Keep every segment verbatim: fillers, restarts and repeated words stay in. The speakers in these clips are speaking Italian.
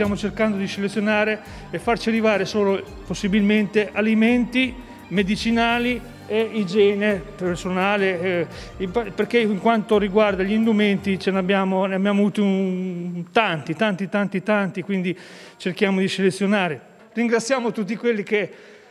stiamo cercando di selezionare e farci arrivare solo possibilmente alimenti, medicinali e igiene personale, eh, perché in quanto riguarda gli indumenti ce ne abbiamo, ne abbiamo avuti un, tanti, tanti, tanti, tanti, quindi cerchiamo di selezionare. Ringraziamo tutti quelli che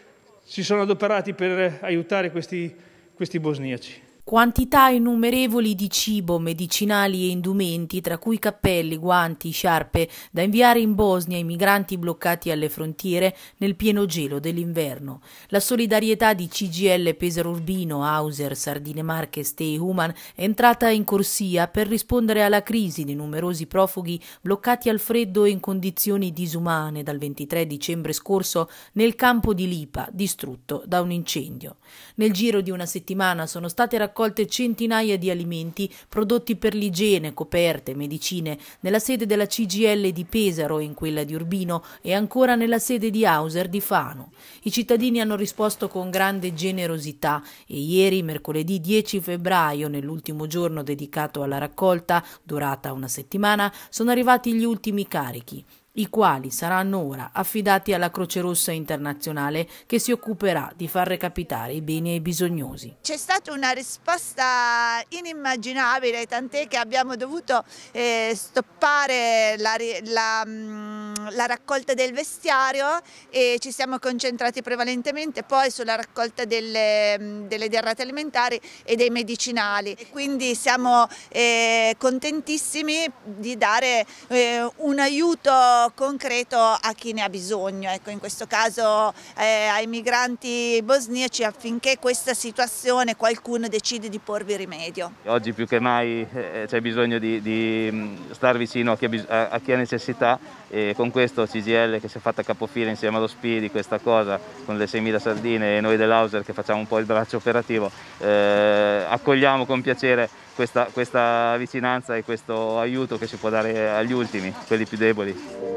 si sono adoperati per aiutare questi, questi bosniaci. Quantità innumerevoli di cibo, medicinali e indumenti, tra cui cappelli, guanti, sciarpe, da inviare in Bosnia ai migranti bloccati alle frontiere nel pieno gelo dell'inverno. La solidarietà di C G I L Pesaro Urbino, Auser, Sardine Marche e Stay Human è entrata in corsia per rispondere alla crisi di numerosi profughi bloccati al freddo e in condizioni disumane dal ventitré dicembre scorso nel campo di Lipa, distrutto da un incendio. Nel giro di una settimana sono state raccolte centinaia di alimenti prodotti per l'igiene, coperte, medicine nella sede della C G I L di Pesaro e in quella di Urbino e ancora nella sede di Auser di Fano. I cittadini hanno risposto con grande generosità e ieri, mercoledì dieci febbraio, nell'ultimo giorno dedicato alla raccolta, durata una settimana, sono arrivati gli ultimi carichi, i quali saranno ora affidati alla Croce Rossa Internazionale che si occuperà di far recapitare i beni ai bisognosi. C'è stata una risposta inimmaginabile, tant'è che abbiamo dovuto eh, stoppare la, la, la raccolta del vestiario e ci siamo concentrati prevalentemente poi sulla raccolta delle, delle derrate alimentari e dei medicinali. Quindi siamo eh, contentissimi di dare eh, un aiuto concreto a chi ne ha bisogno, ecco, in questo caso eh, ai migranti bosniaci, affinché questa situazione qualcuno decide di porvi rimedio. Oggi più che mai eh, c'è bisogno di, di star vicino a chi, ha, a chi ha necessità, e con questo C G I L che si è fatta capofila insieme allo S P I di questa cosa, con le seimila sardine e noi dell'Auser che facciamo un po' il braccio operativo, eh, accogliamo con piacere questa, questa vicinanza e questo aiuto che si può dare agli ultimi, quelli più deboli.